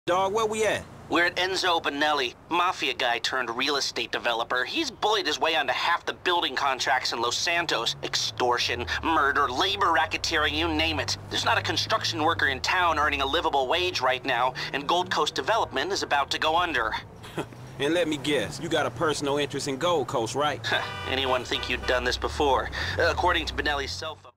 Dog, where we at? We're at Enzo Benelli, mafia guy turned real estate developer. He's bullied his way onto half the building contracts in Los Santos. Extortion, murder, labor racketeering, you name it. There's not a construction worker in town earning a livable wage right now, and Gold Coast Development is about to go under. And let me guess, you got a personal interest in Gold Coast, right? Anyone think you'd done this before? According to Benelli's cell phone.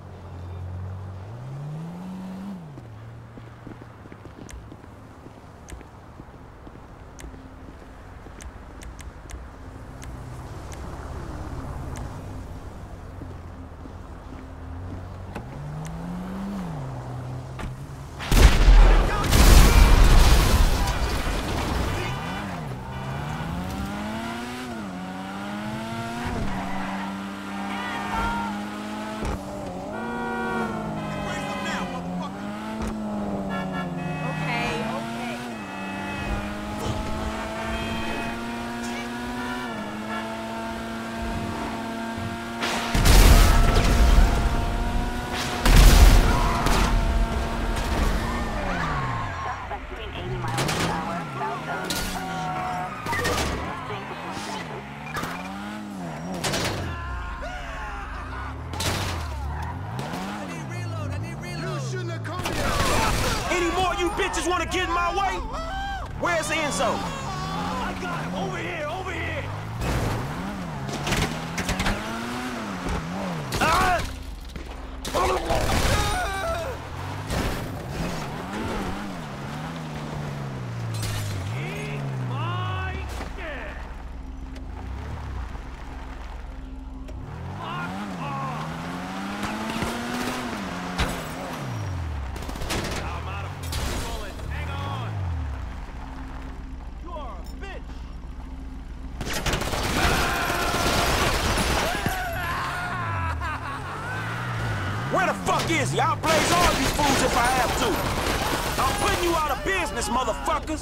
Bitches want to get in my way? Where's Enzo? I got him! Over here! Over here! Eat my shit! Fuck off! I'm out of bullets. Hang on! You are a bitch! Where the fuck is he? I'll blaze all you fools if I have to. I'm putting you out of business, motherfuckers.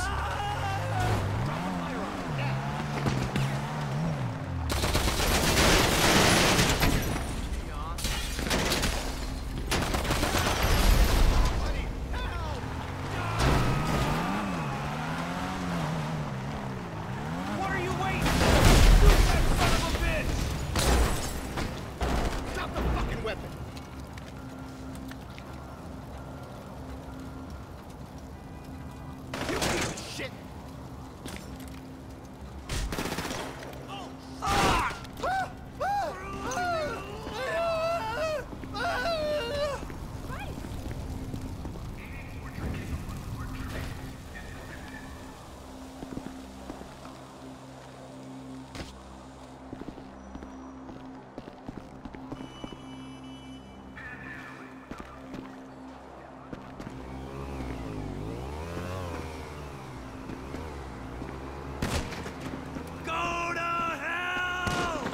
What are you waiting for? Shoot that son of a bitch! Stop the fucking weapon! You piece of shit! Go to hell!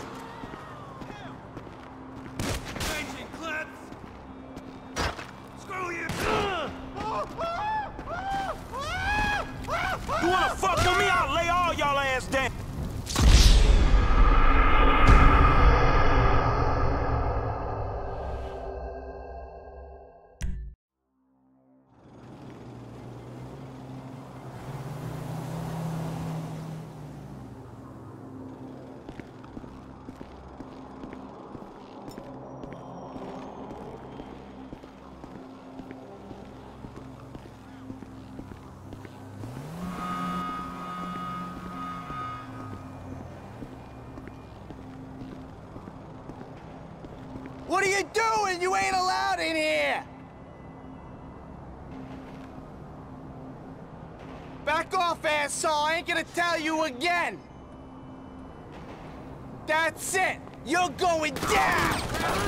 Changing clips! Screw you! You wanna fuck with me? I'll lay all y'all ass down. What are you doing? You ain't allowed in here! Back off, asshole! I ain't gonna tell you again! That's it! You're going down!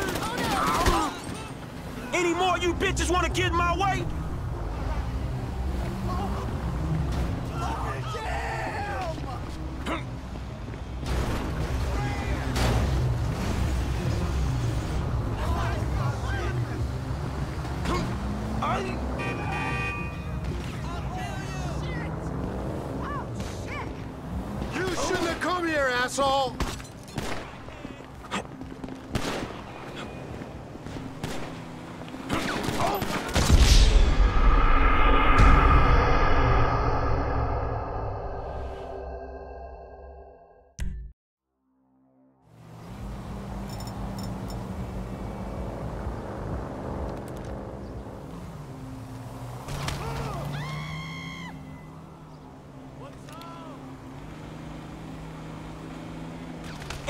Any more you bitches want to get in my way? You shouldn't have come here, asshole!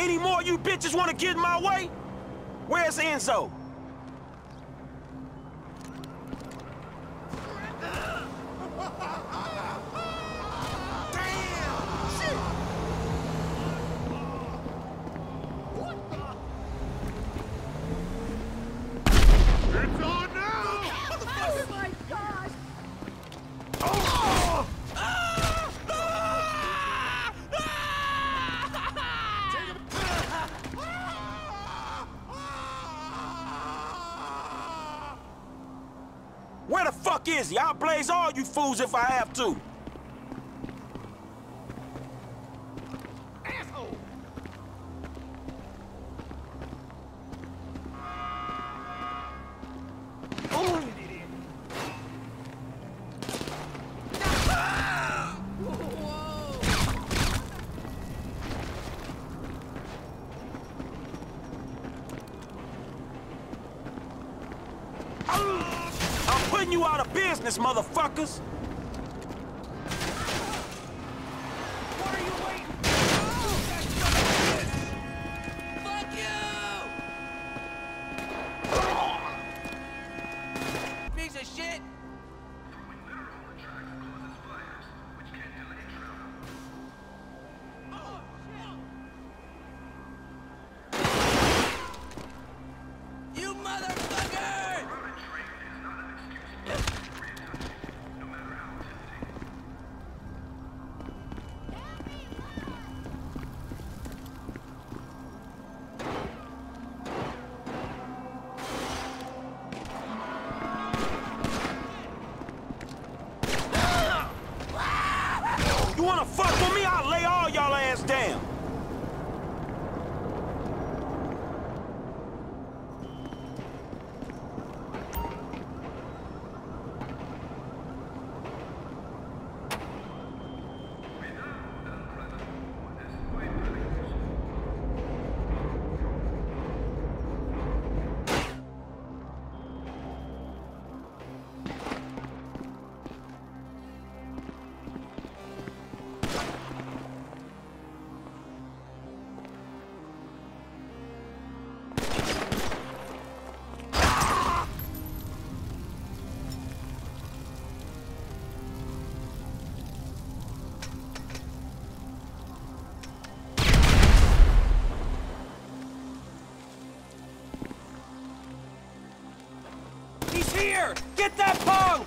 Any more of you bitches want to get in my way? Where's Enzo? Where the fuck is he? I'll blaze all you fools if I have to. Asshole! I'm putting you out of business, motherfuckers! What are you waiting? Fuck you! Piece of shit! You motherfucker! You wanna fuck with me? I'll lay all y'all ass down. He's here! Get that punk!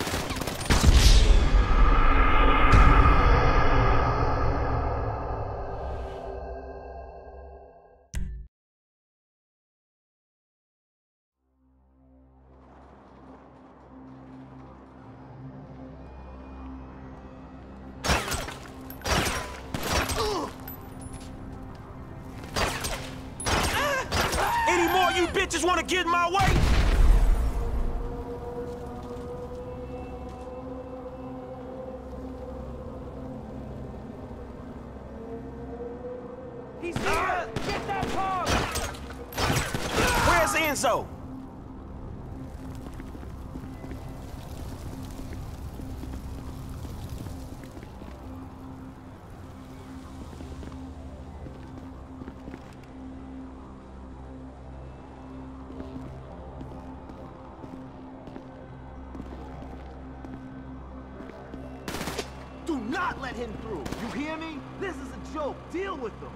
Any more of you bitches want to get in my way? He's here! Get that punk! Where's Enzo? Do not let him through. You hear me? This is a joke. Deal with them.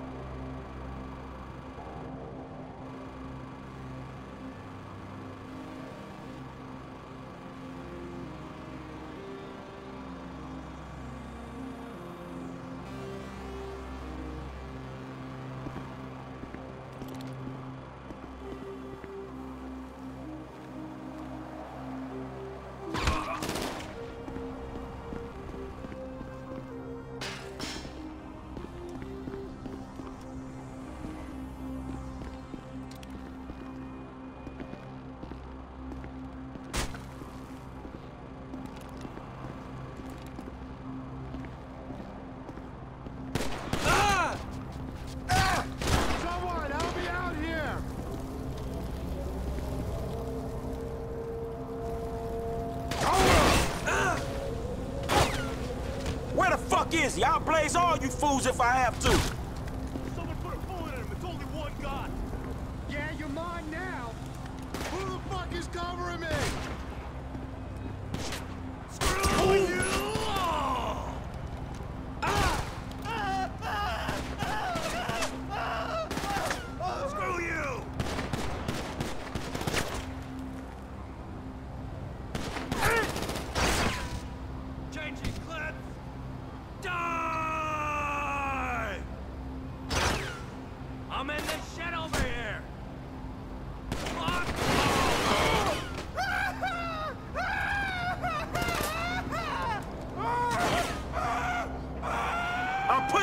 Someone, help me out here! Where the fuck is he? I'll blaze all you fools if I have to. Someone put a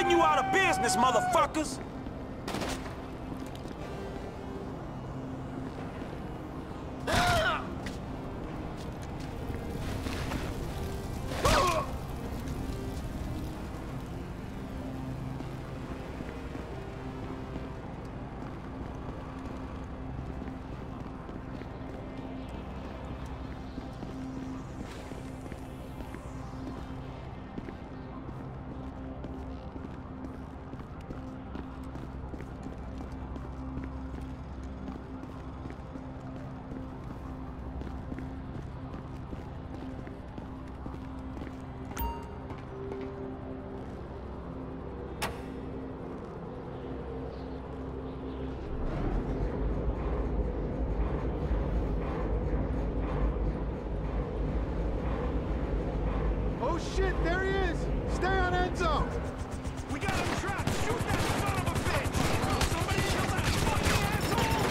putting you out of business, motherfuckers! Oh shit, there he is! Stay on end zone! We got him trapped! Shoot that son of a bitch! Somebody kill that fucking asshole!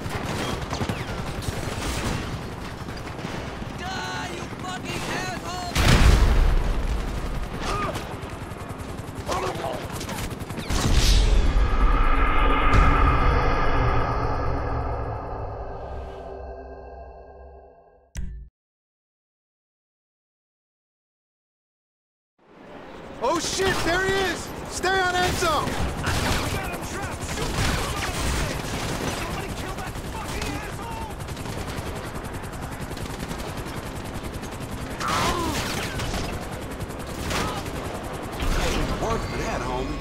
Die, you fucking asshole! Oh shit, there he is! Stay on end zone! We got him trapped! Shoot that son of a bitch! Somebody kill that fucking asshole! Work for that, homie.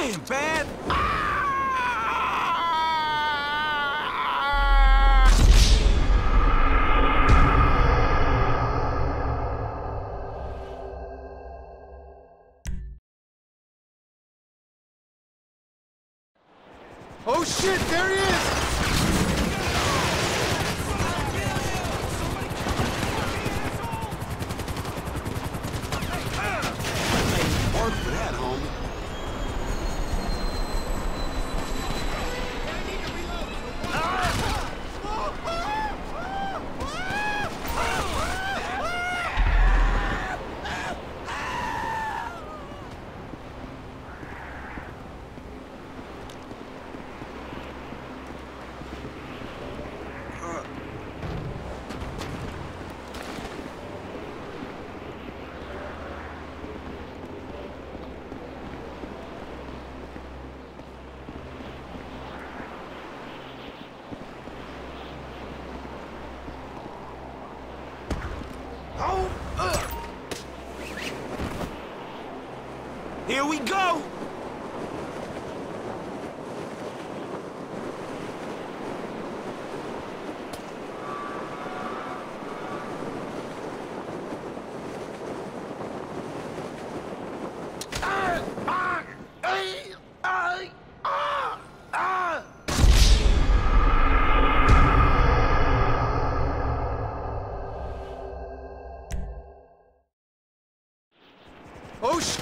Man, bad. Oh shit, there he is! Work for that, homie. Here we go! Oh shit!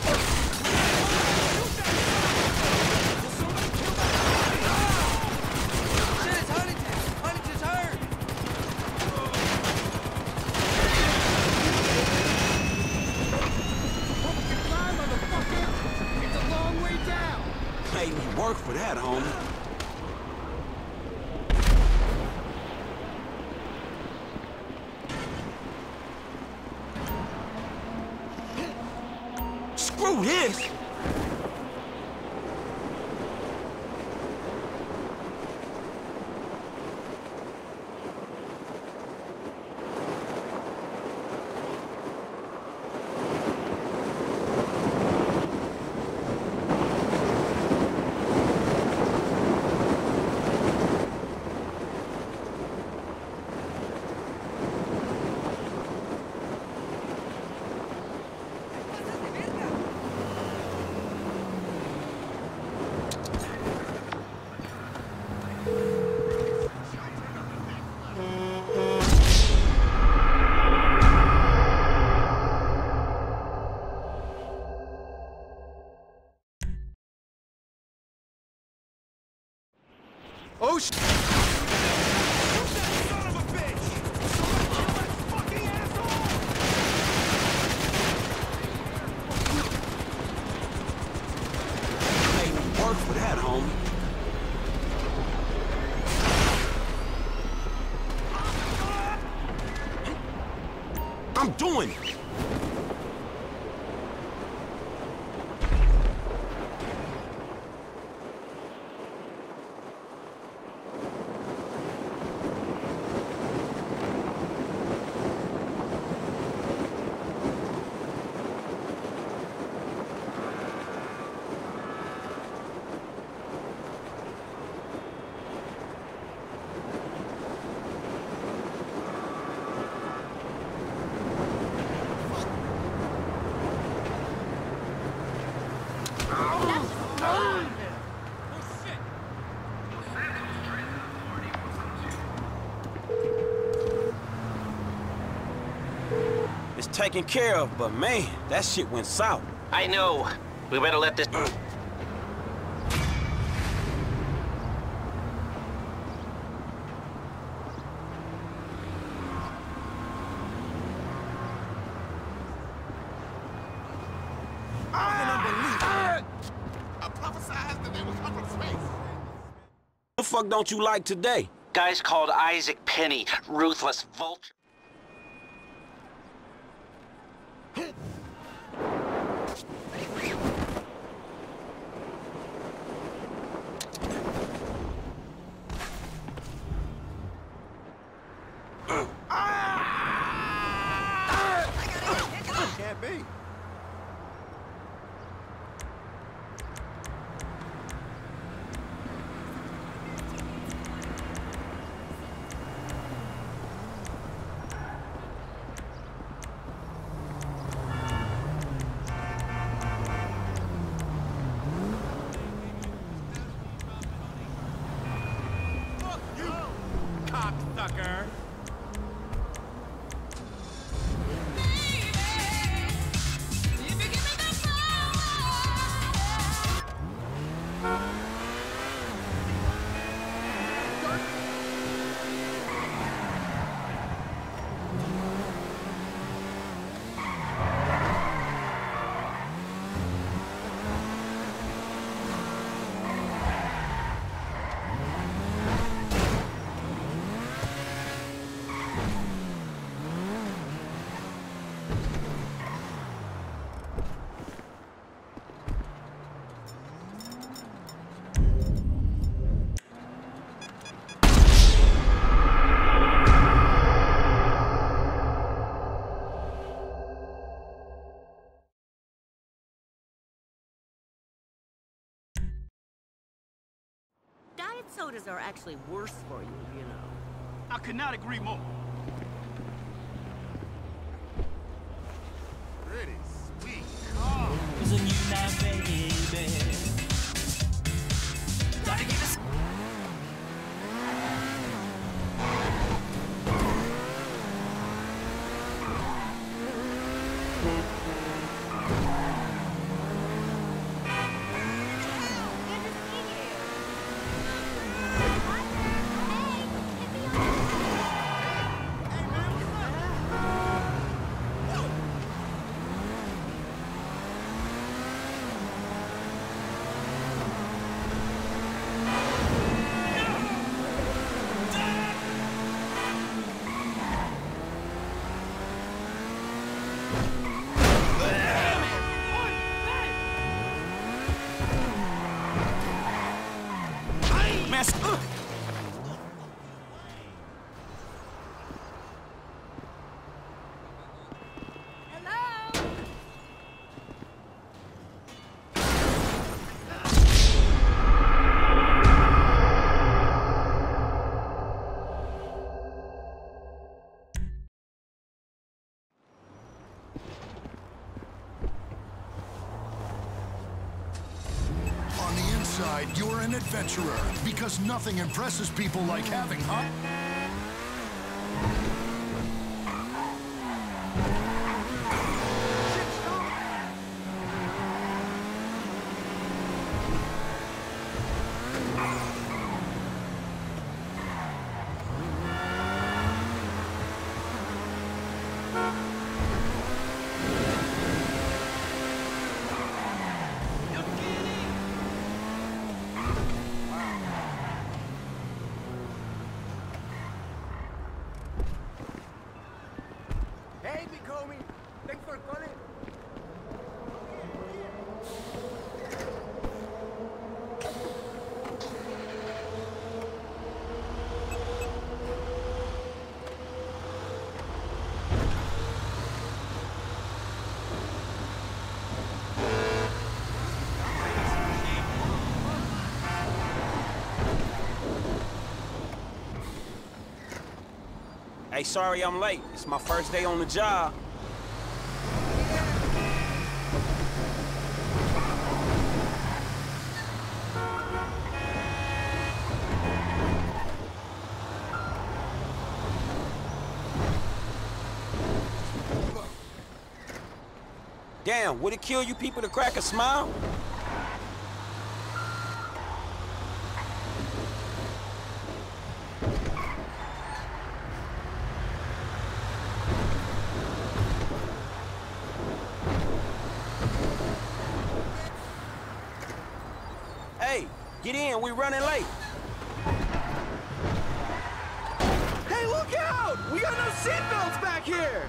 Made me work for that, homie. Screw this! Oh shit! Son of a bitch! Somebody kill that fucking asshole! Made me work for that, homie. I'm doing it! It's taken care of, but man, that shit went south. I know. We better let this... What the fuck don't you like today? Guy's called Isaac Penny, ruthless vulture. Can't be. sucker. Diet sodas are actually worse for you, you know. I could not agree more. Pretty sweet car. On the inside, you're an adventurer, because nothing impresses people like having hot... Hey, big homie. Thanks for calling. Hey, sorry I'm late. It's my first day on the job. Damn, would it kill you people to crack a smile? Hey, get in, we running late. Hey, look out! We got no seatbelts back here!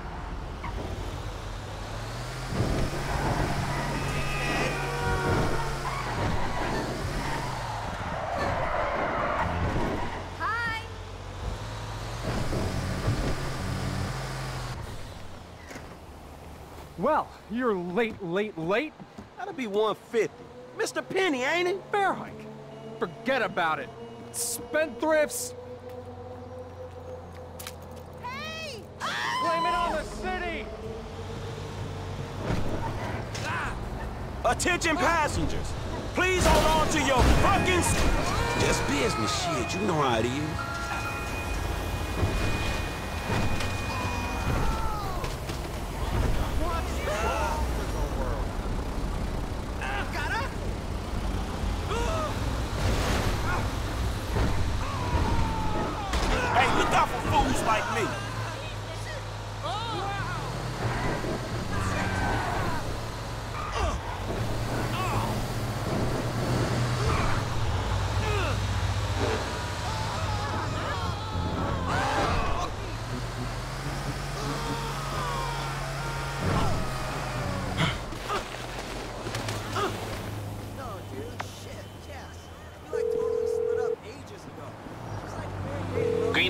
Hi! Well, you're late. That'll be 150. Mr. Penny, ain't it? Bear hike. Forget about it. Spendthrifts. Hey! Blame it on the city. Attention passengers. Please hold on to your fucking... Just business shit, you know how it is.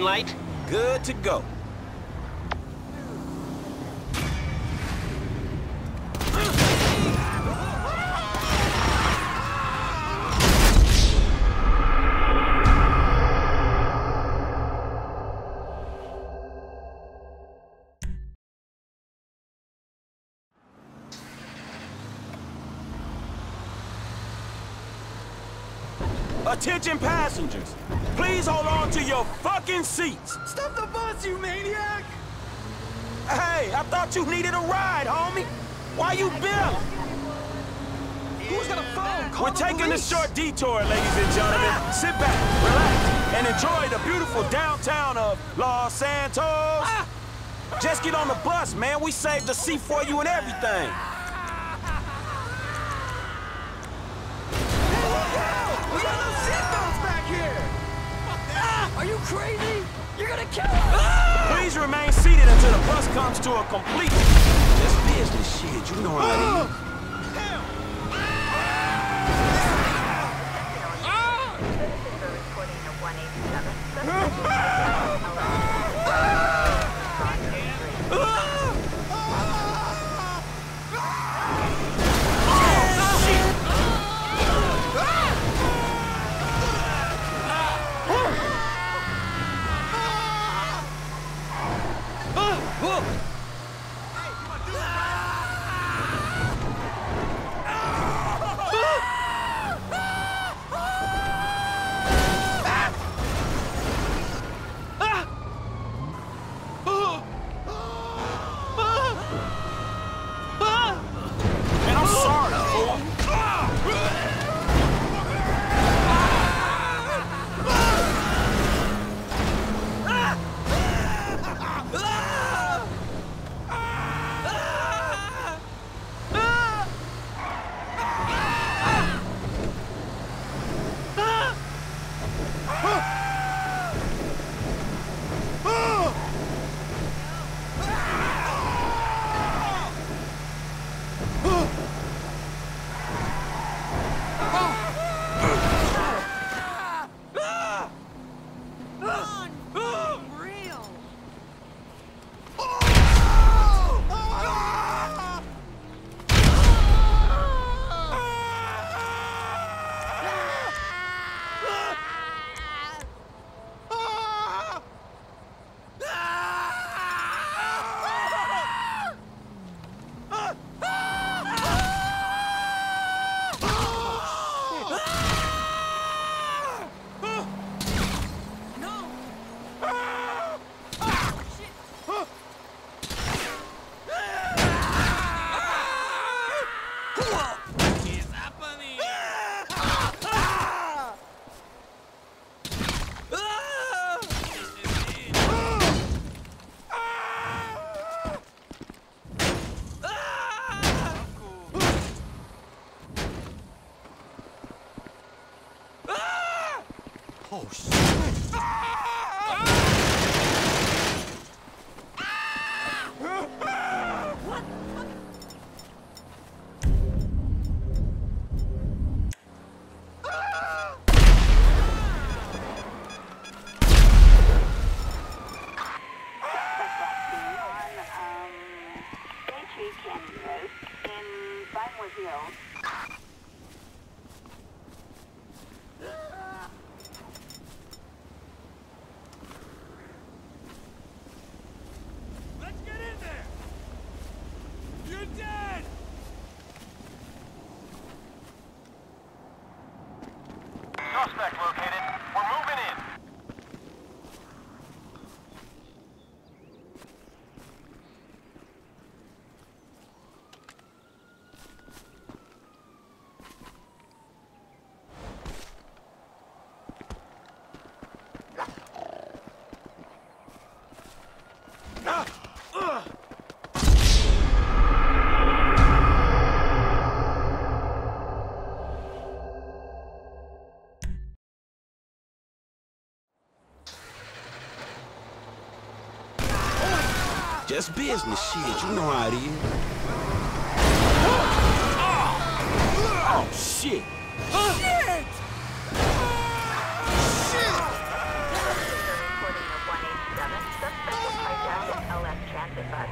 light? Good to go. Attention passengers, please hold on to your fucking seats. Stop the bus, you maniac! Hey, I thought you needed a ride, homie. Why you bailing? Who's got a phone? Call We're the taking a police. short detour, ladies and gentlemen. Sit back, relax, and enjoy the beautiful downtown of Los Santos. Just get on the bus, man. We saved the seat for you and everything. We got those seatbelts back here! Are you crazy? You're gonna kill us! Please remain seated until the bus comes to a complete. Just business shit, you know how it is. Oh, shit! Canyon Road in Vinewood Hills. Let's get in there! You're dead! Suspect located. We're moving in. Just business shit, you know how it is. Oh, shit! Shit! Shit! transit bus.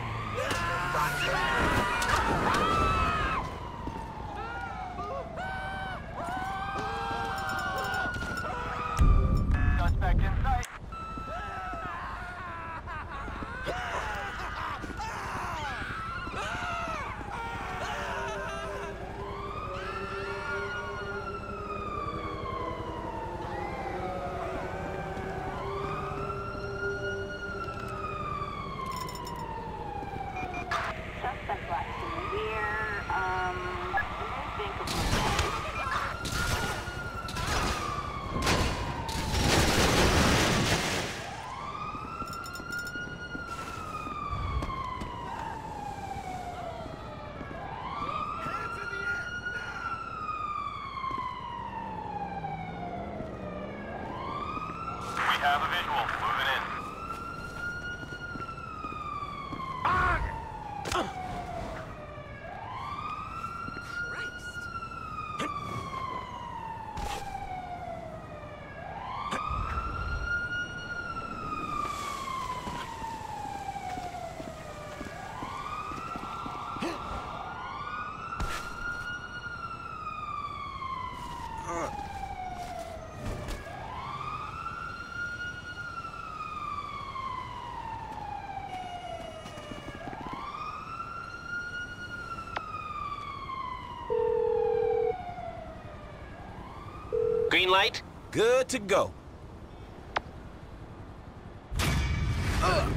Suspect in sight. Suspect last seen here, New Bank of We have a visual. Moving in. Green light? Good to go.